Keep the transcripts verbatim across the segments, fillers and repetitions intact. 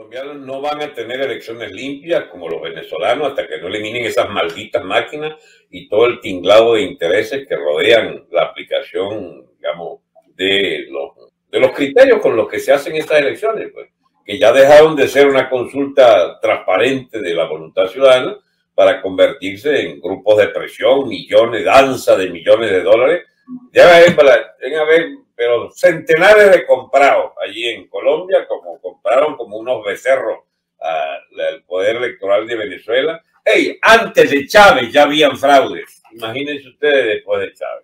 colombianos no van a tener elecciones limpias como los venezolanos hasta que no eliminen esas malditas máquinas y todo el tinglado de intereses que rodean la aplicación, digamos, de los, de los criterios con los que se hacen estas elecciones, pues, que ya dejaron de ser una consulta transparente de la voluntad ciudadana para convertirse en grupos de presión, millones, danza de millones de dólares. Ya ven a ver, pero centenares de comprados allí en Colombia, como compraron como unos becerros al poder electoral de Venezuela. Hey, antes de Chávez ya habían fraudes. Imagínense ustedes después de Chávez.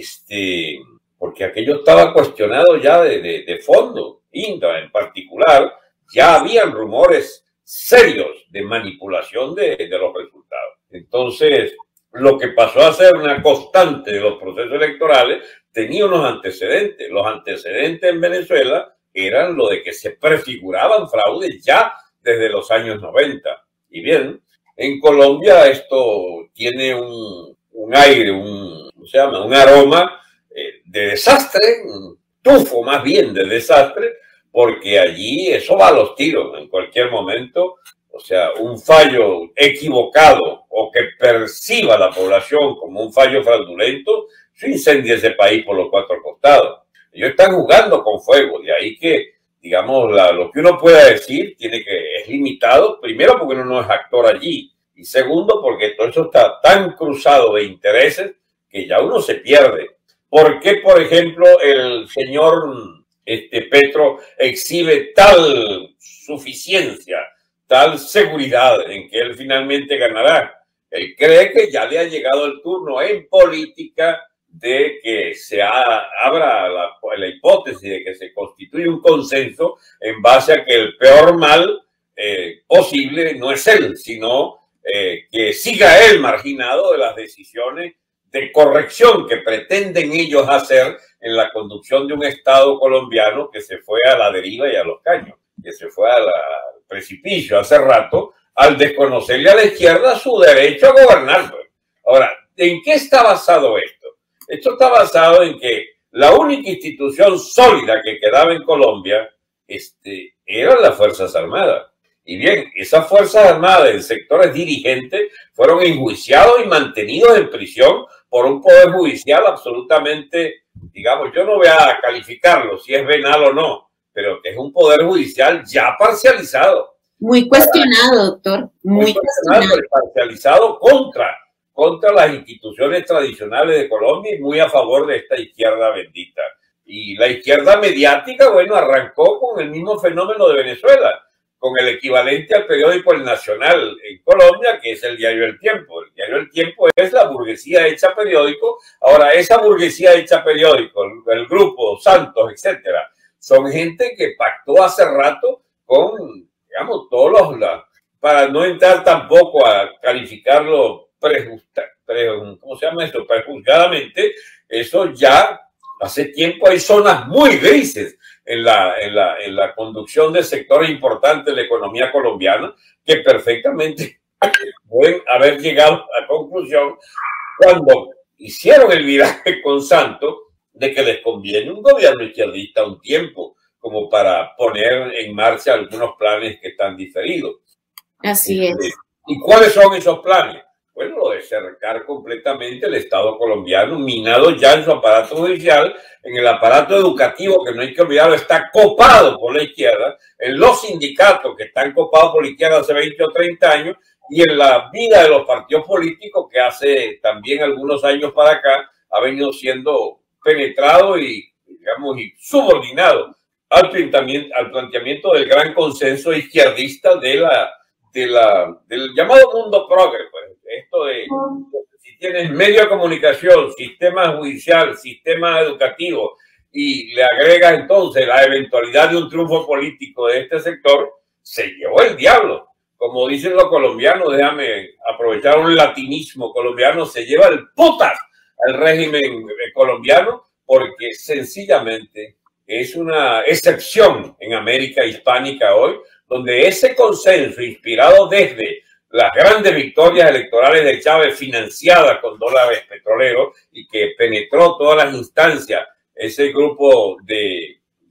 Este, porque aquello estaba cuestionado ya de, de, de fondo. Indra en particular, ya habían rumores serios de manipulación de, de los resultados. Entonces, lo que pasó a ser una constante de los procesos electorales tenía unos antecedentes. Los antecedentes en Venezuela eran lo de que se prefiguraban fraudes ya desde los años noventa. Y bien, en Colombia esto tiene un, un aire, un, ¿cómo se llama? Un aroma eh, de desastre, un tufo más bien de desastre, porque allí eso va a los tiros en cualquier momento. O sea, un fallo equivocado o que perciba la población como un fallo fraudulento, se incendia ese país por los cuatro costados. Ellos están jugando con fuego, de ahí que, digamos, la, lo que uno pueda decir tiene que, es limitado, primero porque uno no es actor allí, y segundo porque todo eso está tan cruzado de intereses que ya uno se pierde. ¿Por qué, por ejemplo, el señor este, Petro exhibe tal suficiencia, tal seguridad en que él finalmente ganará? Él cree que ya le ha llegado el turno en política de que se ha, abra la, la hipótesis de que se constituye un consenso en base a que el peor mal eh, posible no es él, sino eh, que siga él marginado de las decisiones de corrección que pretenden ellos hacer en la conducción de un Estado colombiano que se fue a la deriva y a los caños, que se fue al precipicio hace rato al desconocerle a la izquierda su derecho a gobernar. Ahora, ¿en qué está basado esto? Esto está basado en que la única institución sólida que quedaba en Colombia este, eran las Fuerzas Armadas. Y bien, esas Fuerzas Armadas en sectores dirigentes fueron enjuiciados y mantenidos en prisión por un poder judicial absolutamente, digamos, yo no voy a calificarlo si es venal o no, pero que es un poder judicial ya parcializado. Muy cuestionado, doctor. Muy, muy cuestionado y parcializado contra contra las instituciones tradicionales de Colombia y muy a favor de esta izquierda bendita. Y la izquierda mediática, bueno, arrancó con el mismo fenómeno de Venezuela, con el equivalente al periódico El Nacional en Colombia, que es el diario El Tiempo. El diario El Tiempo es la burguesía hecha periódico. Ahora, esa burguesía hecha periódico, el, el grupo Santos, etcétera, son gente que pactó hace rato con, digamos, todos los, la, para no entrar tampoco a calificarlo Prejusta, pre, ¿cómo se llama esto? Prejuzgadamente, eso ya hace tiempo hay zonas muy grises en la, en la, en la conducción de sectores importantes de la economía colombiana que perfectamente pueden haber llegado a la conclusión cuando hicieron el viraje con Santos de que les conviene un gobierno izquierdista un tiempo como para poner en marcha algunos planes que están diferidos. Así es. ¿Y cuáles son esos planes? Bueno, lo de cercar completamente el Estado colombiano, minado ya en su aparato judicial, en el aparato educativo, que no hay que olvidarlo, está copado por la izquierda, en los sindicatos que están copados por la izquierda hace veinte o treinta años, y en la vida de los partidos políticos que hace también algunos años para acá ha venido siendo penetrado y, digamos, y subordinado al planteamiento, al planteamiento del gran consenso izquierdista de la, de la, del llamado mundo progre, pues. Esto de, si tienes medio de comunicación, sistema judicial, sistema educativo y le agregas entonces la eventualidad de un triunfo político de este sector, se llevó el diablo. Como dicen los colombianos, déjame aprovechar un latinismo colombiano, se lleva el putas al régimen colombiano porque sencillamente es una excepción en América hispánica hoy, donde ese consenso inspirado desde las grandes victorias electorales de Chávez financiadas con dólares petroleros y que penetró todas las instancias, ese grupo de,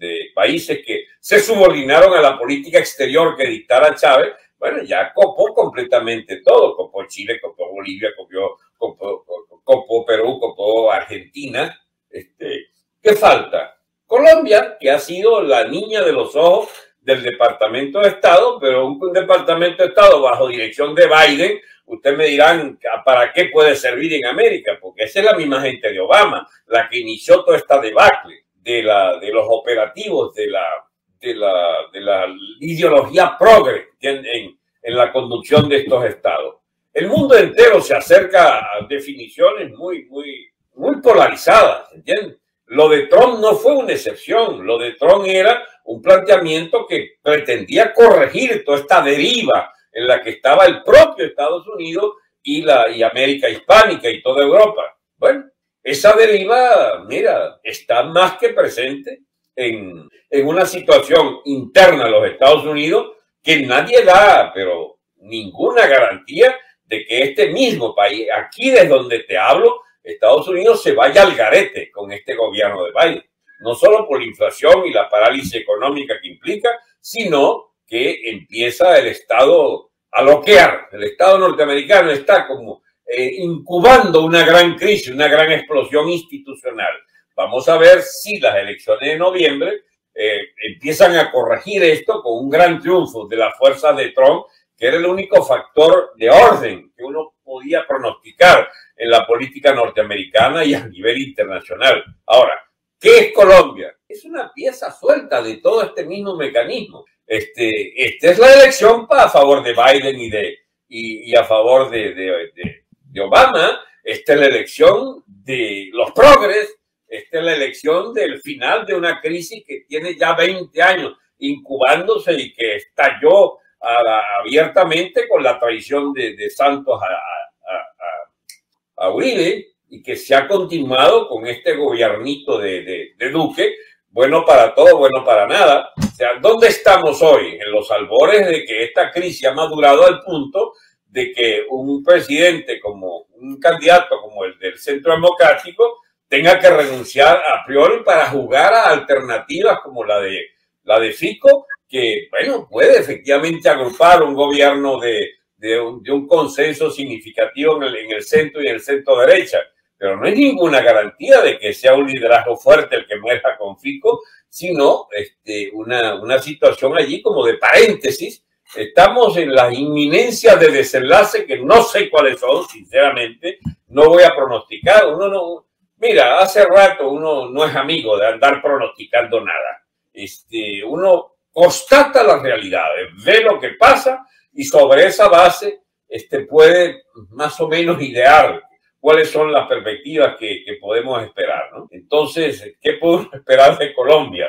de países que se subordinaron a la política exterior que dictara Chávez, bueno, ya copó completamente todo. Copó Chile, copó Bolivia, copó, copó, copó Perú, copó Argentina. Este, ¿qué falta? Colombia, que ha sido la niña de los ojos del Departamento de Estado, pero un, un Departamento de Estado bajo dirección de Biden. Ustedes me dirán, ¿para qué puede servir en América? Porque esa es la misma gente de Obama, la que inició toda esta debacle de, la, de los operativos, de la, de la, de la ideología progre en, en, en la conducción de estos estados. El mundo entero se acerca a definiciones muy, muy, muy polarizadas, ¿entiendes? Lo de Trump no fue una excepción. Lo de Trump era un planteamiento que pretendía corregir toda esta deriva en la que estaba el propio Estados Unidos y, la, y América hispánica y toda Europa. Bueno, esa deriva, mira, está más que presente en, en una situación interna de los Estados Unidos que nadie da, pero ninguna garantía de que este mismo país, aquí desde donde te hablo, Estados Unidos se vaya al garete con este gobierno de Biden. No solo por la inflación y la parálisis económica que implica, sino que empieza el Estado a loquear. El Estado norteamericano está como eh, incubando una gran crisis, una gran explosión institucional. Vamos a ver si las elecciones de noviembre eh, empiezan a corregir esto con un gran triunfo de las fuerzas de Trump, que era el único factor de orden que uno podía pronosticar en la política norteamericana y a nivel internacional. Ahora, ¿qué es Colombia? Es una pieza suelta de todo este mismo mecanismo. Este, esta es la elección a favor de Biden y, de, y, y a favor de, de, de, de Obama. Esta es la elección de los progres. Esta es la elección del final de una crisis que tiene ya veinte años incubándose y que estalló a la, abiertamente con la traición de, de Santos a, a, a, a Uribe, y que se ha continuado con este gobiernito de, de, de Duque, bueno para todo, bueno para nada. O sea, ¿dónde estamos hoy? En los albores de que esta crisis ha madurado al punto de que un presidente como un candidato como el del Centro Democrático tenga que renunciar a priori para jugar a alternativas como la de, la de Fico, que, bueno, puede efectivamente agrupar un gobierno de, de, un, de un consenso significativo en el, en el centro y en el centro derecha. Pero no hay ninguna garantía de que sea un liderazgo fuerte el que muera con Fico, sino este, una, una situación allí como de paréntesis. Estamos en las inminencias de desenlace que no sé cuáles son, sinceramente, no voy a pronosticar. Uno no, mira, hace rato uno no es amigo de andar pronosticando nada. Este, uno constata las realidades, ve lo que pasa y sobre esa base este, puede más o menos idear cuáles son las perspectivas que, que podemos esperar, ¿no? Entonces, ¿qué podemos esperar de Colombia?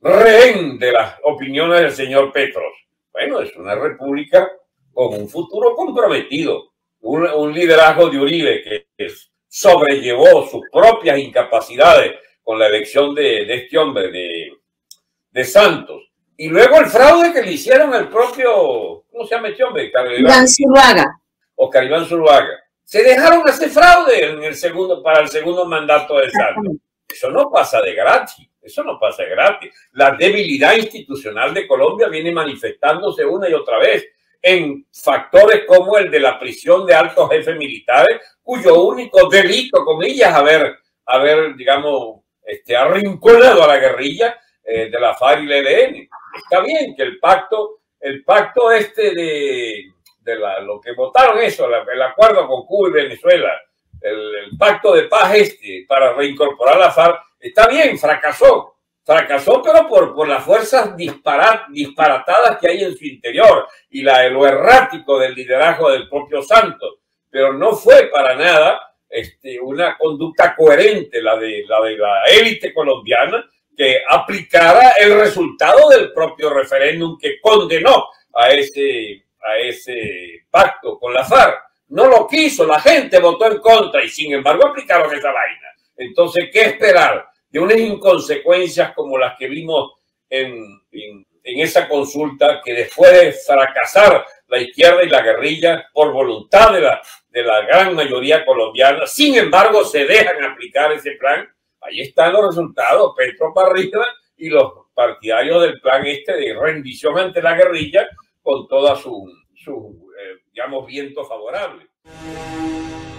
Rehén de las opiniones del señor Petros. Bueno, es una república con un futuro comprometido, un, un liderazgo de Uribe que, que sobrellevó sus propias incapacidades con la elección de, de este hombre, de, de Santos. Y luego el fraude que le hicieron al propio, ¿cómo se llama este hombre? Iván Zuluaga. Oscar Iván Zuluaga. Se dejaron hacer fraude en el segundo, para el segundo mandato de Santos. Eso no pasa de gratis. Eso no pasa de gratis. La debilidad institucional de Colombia viene manifestándose una y otra vez en factores como el de la prisión de altos jefes militares, cuyo único delito, comillas, haber, haber digamos, este, arrinconado a la guerrilla eh, de la FARC y el E L N. Está bien que el pacto, el pacto este de, de la, lo que votaron eso, la, el acuerdo con Cuba y Venezuela, el, el pacto de paz este para reincorporar la FARC, está bien, fracasó. Fracasó, pero por, por las fuerzas disparat, disparatadas que hay en su interior y la, lo errático del liderazgo del propio Santos. Pero no fue para nada este, una conducta coherente la de la de la élite colombiana, que aplicara el resultado del propio referéndum que condenó a ese, a ese pacto con la FARC. No lo quiso, la gente votó en contra y sin embargo aplicaron esa vaina. Entonces, ¿qué esperar de unas inconsecuencias como las que vimos en, en, en esa consulta, que después de fracasar la izquierda y la guerrilla por voluntad de la, de la gran mayoría colombiana, sin embargo se dejan aplicar ese plan? Ahí están los resultados, Petro para arriba y los partidarios del plan este de rendición ante la guerrilla con toda su, su eh, digamos, viento favorable.